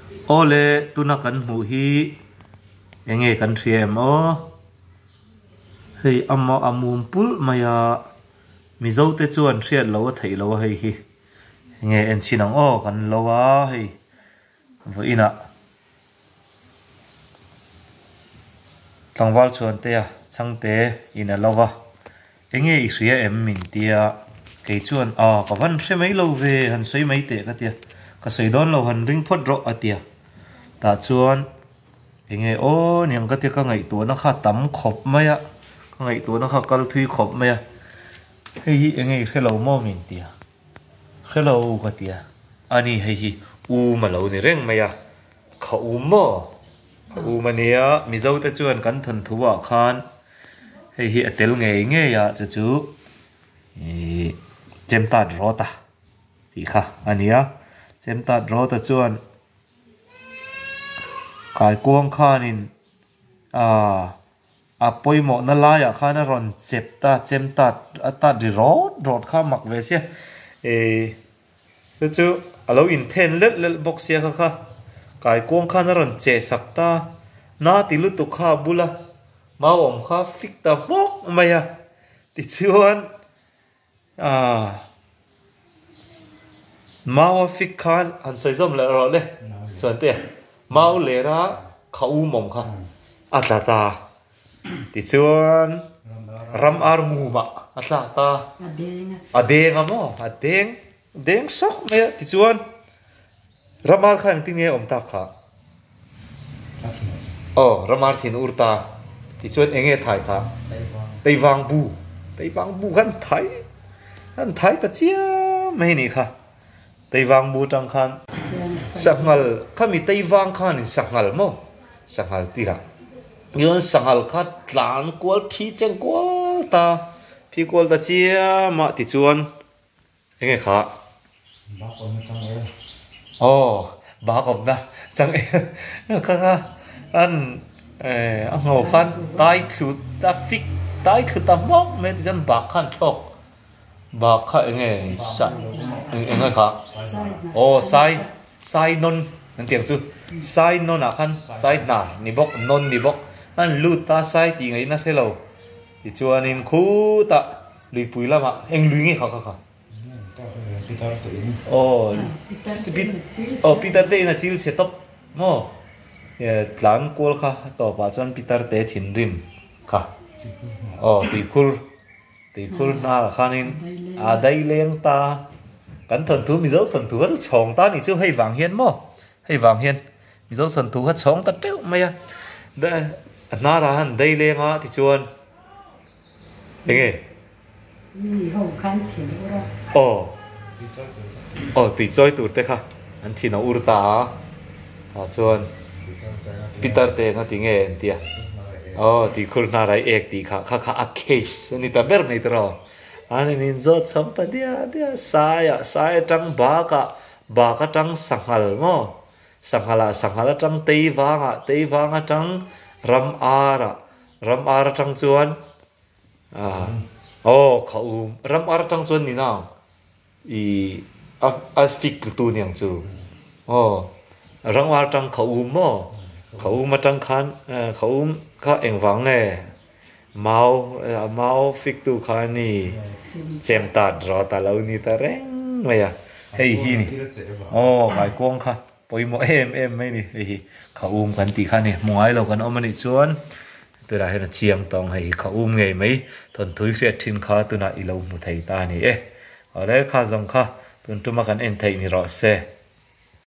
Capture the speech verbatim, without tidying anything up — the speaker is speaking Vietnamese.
ole tuna kan mu hi enge kan thriem o hei amma amum pul maya mizo te chuan thriat lo thei lo hei hi nge en chinang o kan lo wa hei vo ina tangwal chuan te a changte ina lo wa enge isria em min tia ke chuan a ka van hre mai lo ve han soi mai te ka tia ka soi don lo han ring phot ro atia ta chuan enge o niang ka tia ka ngai tu na kha tam khop mai a ka ngai tu na kha kal thui khop mai a hei hi enge hello mo min tia hello ka tia ani hei hi u ma lo ni reng mai a kha u mo kha u ma nia mi zo te chuan kan thon thuwa khan hei hi atel nge nge ya chu chu e chem ta ro ta ti kha ania chem ta ro ta chuan kai kuang khanin a a poimo na la ya khana ron chep ta chem ta ta ri ro rot kha mak ve sia e chu chu alo in ten let let box sia kha kha kai kuang khana ron che sakta na tilu tu kha bula ma om kha fik ta mok maya ti chuan à mau fik khan an soi zom le ro le chuan te mau le ra khau mom kha atla ta ti chuan ram ar mu ba atla ta adeng amo adeng deng sok me ti chuan ramar khan ti nge om ta kha oh ramar thin urta ti chuan enge thai kha tei wang bu tei wang bu kan thai kan thai ta chia mai ni kha tei wang bu tang khan sangal khami tei wang khan in sangal mo sangal ti ha yon sangal kha tlan kwal phi cheng kwal ta phi kwal ta chia ma ti chuan enge kha ba kom chang e oh ba kom na chang e kha kha an ê anh ngồi khan tai khử ta fix tai khử ta móc mấy cái dân bạc khan thọc bạc khan nghe sai nghe khá ô sai sai non nên tiếng chứ sai non à khan sai nà ni bốc non ni bốc anh lưu ta sai thì ngay nó thế lâu thì cho anh khu ta lùi bùi lắm ạ anh lùi nghe khá khá khá ô ô Peter Tay là chill set up mo tlan kul kha to pa chuan Peter te thin rim kha oh ti kul ti kul na khanin a dai leng ta kan thon thu mi zo thon thu hat chong ta ni chu hei wang hian mo hei wang hian mi zo thon thu hat chong ta teu mai a da na ra han dai lenga ti chuan enge mi ho khan thin ura oh oh ti choi tur te kha an thin a ur ta ha chuan Peter te nga tinge tia oh ti khul na rai ek ti kha kha kha a case ni ta ber nei tro ani nin zo cham ta dia dia saya saya tang ba ka ba ka tang sangal mo sangala sangala tang tei wanga tei wanga tang ram ara ram ara tang chuan à oh khau ram ara tang chuan ni na i as fik tu niang chu oh rang ara tang khau mo khẩu mà trăng khan khẩu có em vắng nè mau mau fix tu khan ni chém tạt rõ ta lâu ni ta reng mày à hey hi ni oh phải quăng kha bồi mo em em mấy ni hey khẩu kan ti khan ni muai lo kan omani chuan tu ra hena chiang tong hey khẩu nge mấy thon thui se thin kha tu na i lo mu thei ta ni e ở đây kha zong kha tun tu ma kan en thei ni ro se